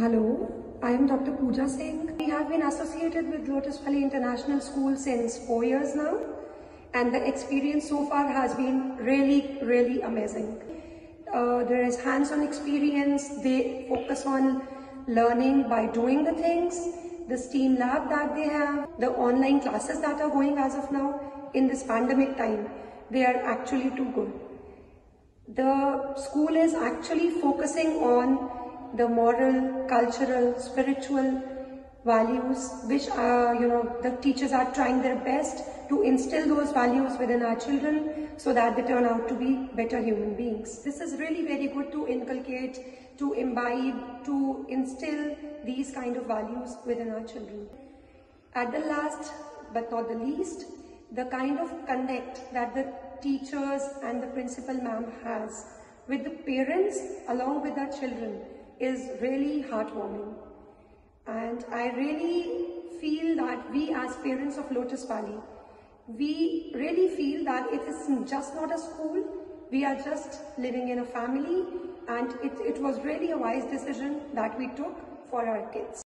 Hello, I am Dr. Pooja Singh. We have been associated with Lotus Valley International School since 4 years now, and the experience so far has been really amazing. There is hands-on experience. They focus on learning by doing the things, the STEAM lab that they have, the online classes that are going as of now in this pandemic time. They are actually too good. The school is actually focusing on the moral, cultural, spiritual values, which the teachers are trying their best to instill those values within our children so that they turn out to be better human beings. This is really very good to inculcate, to imbibe, to instill these kind of values within our children. At the last but not the least, the kind of connect that the teachers and the principal ma'am has with the parents along with our children is really heartwarming. And I really feel that we as parents of Lotus Valley, we really feel that it is just not a school, we are just living in a family, and it was really a wise decision that we took for our kids.